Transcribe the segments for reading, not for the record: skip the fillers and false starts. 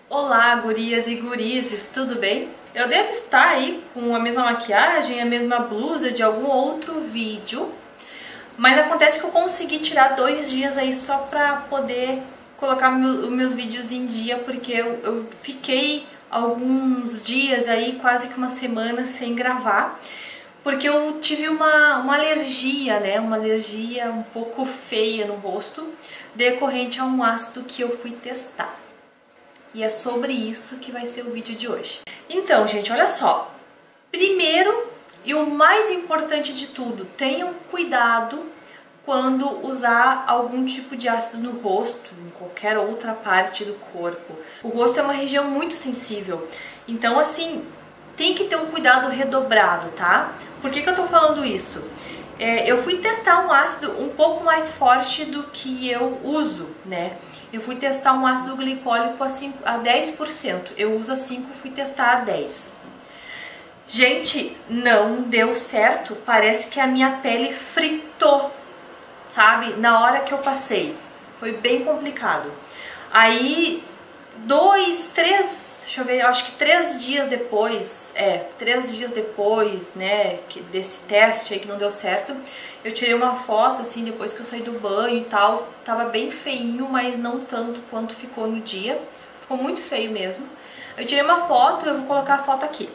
Olá, gurias e gurizes, tudo bem? Eu devo estar aí com a mesma maquiagem, a mesma blusa de algum outro vídeo, mas acontece que eu consegui tirar 2 dias aí só pra poder colocar os meus vídeos em dia, porque eu fiquei alguns dias aí, quase que uma semana sem gravar, porque eu tive uma alergia, né? Uma alergia um pouco feia no rosto, decorrente a um ácido que eu fui testar. E é sobre isso que vai ser o vídeo de hoje. Então, gente, olha só. Primeiro e o mais importante de tudo, tenham cuidado quando usar algum tipo de ácido no rosto, em qualquer outra parte do corpo. O rosto é uma região muito sensível, então assim, tem que ter um cuidado redobrado, tá? Por que eu tô falando isso? Eu fui testar um ácido um pouco mais forte do que eu uso, né? Eu fui testar um ácido glicólico a 10%. Eu uso a 5%, fui testar a 10%. Gente, não deu certo. Parece que a minha pele fritou, sabe? Na hora que eu passei. Foi bem complicado. Aí, 2, 3... Deixa eu ver, eu acho que 3 dias depois, 3 dias depois, né, desse teste aí que não deu certo, eu tirei uma foto, assim, depois que eu saí do banho e tal, tava bem feinho, mas não tanto quanto ficou no dia, ficou muito feio mesmo. Eu tirei uma foto, eu vou colocar a foto aqui.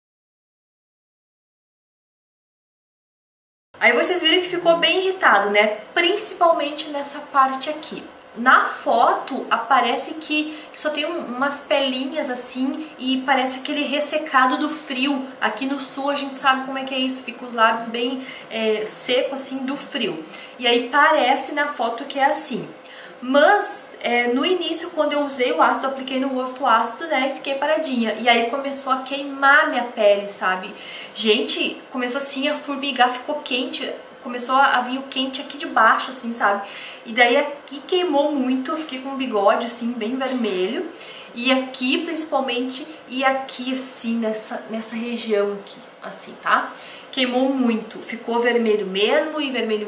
Aí vocês viram que ficou bem irritado, né, principalmente nessa parte aqui. Na foto aparece que só tem umas pelinhas assim e parece aquele ressecado do frio. Aqui no sul a gente sabe como é que é isso, fica os lábios bem seco assim do frio. E aí parece na foto que é assim. Mas no início, quando eu usei o ácido, eu apliquei no rosto ácido, né, e fiquei paradinha. E aí começou a queimar minha pele, sabe? Gente, começou assim a formigar, ficou quente. Começou a vir o quente aqui de baixo, assim, sabe? E daí aqui queimou muito, eu fiquei com um bigode, assim, bem vermelho. E aqui, principalmente, e aqui, assim, nessa região aqui, assim, tá? Queimou muito, ficou vermelho mesmo,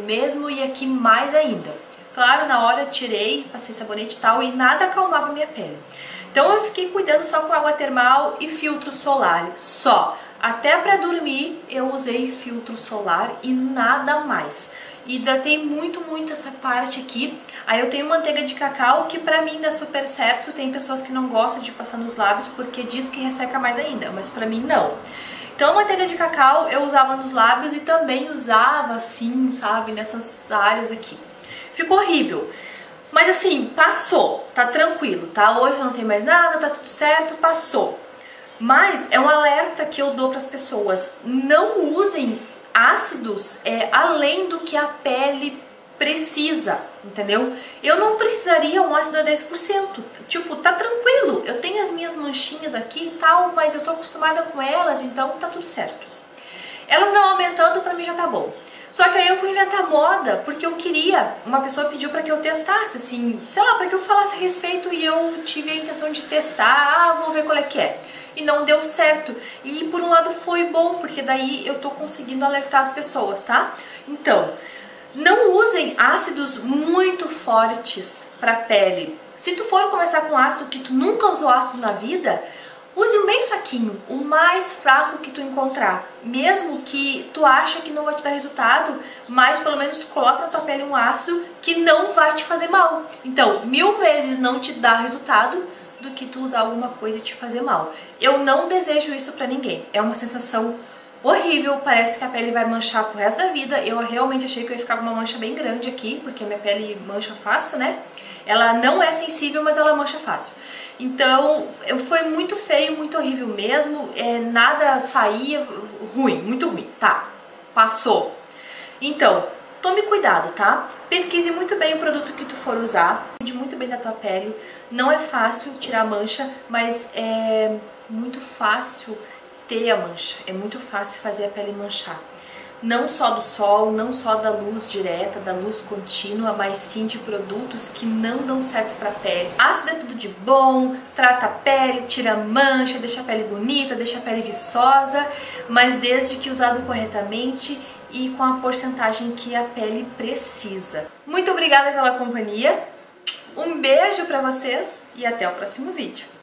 e aqui mais ainda. Claro, na hora eu tirei, passei sabonete e tal, e nada acalmava a minha pele. Então eu fiquei cuidando só com água termal e filtro solar, só. Até pra dormir eu usei filtro solar e nada mais. Hidratei muito essa parte aqui. Aí eu tenho manteiga de cacau que pra mim dá super certo. Tem pessoas que não gostam de passar nos lábios porque diz que resseca mais ainda, mas pra mim não. Então a manteiga de cacau eu usava nos lábios e também usava assim, sabe, nessas áreas aqui. Ficou horrível. Mas assim, passou, tá tranquilo, tá? Hoje não tem mais nada, tá tudo certo, passou. Mas é um alerta que eu dou para as pessoas: não usem ácidos além do que a pele precisa, entendeu? Eu não precisaria um ácido a 10%, tipo, tá tranquilo, eu tenho as minhas manchinhas aqui e tal, mas eu tô acostumada com elas, então tá tudo certo. Elas não aumentando, pra mim já tá bom. Só que aí eu fui inventar moda, porque eu queria, uma pessoa pediu pra que eu testasse, assim, sei lá, pra que eu falasse a respeito, e eu tive a intenção de testar, vou ver qual é que é. E não deu certo. E por um lado foi bom, porque daí eu tô conseguindo alertar as pessoas, tá? Então, não usem ácidos muito fortes pra pele. Se tu for começar com ácido que tu nunca usou ácido na vida, use um bem fraquinho, o mais fraco que tu encontrar. Mesmo que tu acha que não vai te dar resultado, mas pelo menos tu coloca na tua pele um ácido que não vai te fazer mal. Então, 1000 vezes não te dá resultado do que tu usar alguma coisa e te fazer mal. Eu não desejo isso pra ninguém. É uma sensação horrível, parece que a pele vai manchar pro resto da vida. Eu realmente achei que eu ia ficar com uma mancha bem grande aqui, porque a minha pele mancha fácil, né? Ela não é sensível, mas ela mancha fácil. Então, foi muito feio, muito horrível mesmo, nada saía, ruim, muito ruim, tá, passou. Então, tome cuidado, tá? Pesquise muito bem o produto que tu for usar, cuide muito bem da tua pele. Não é fácil tirar a mancha, mas é muito fácil ter a mancha, é muito fácil fazer a pele manchar. Não só do sol, não só da luz direta, da luz contínua, mas sim de produtos que não dão certo pra pele. Ácido é tudo de bom, trata a pele, tira mancha, deixa a pele bonita, deixa a pele viçosa, mas desde que usado corretamente e com a porcentagem que a pele precisa. Muito obrigada pela companhia, um beijo pra vocês e até o próximo vídeo.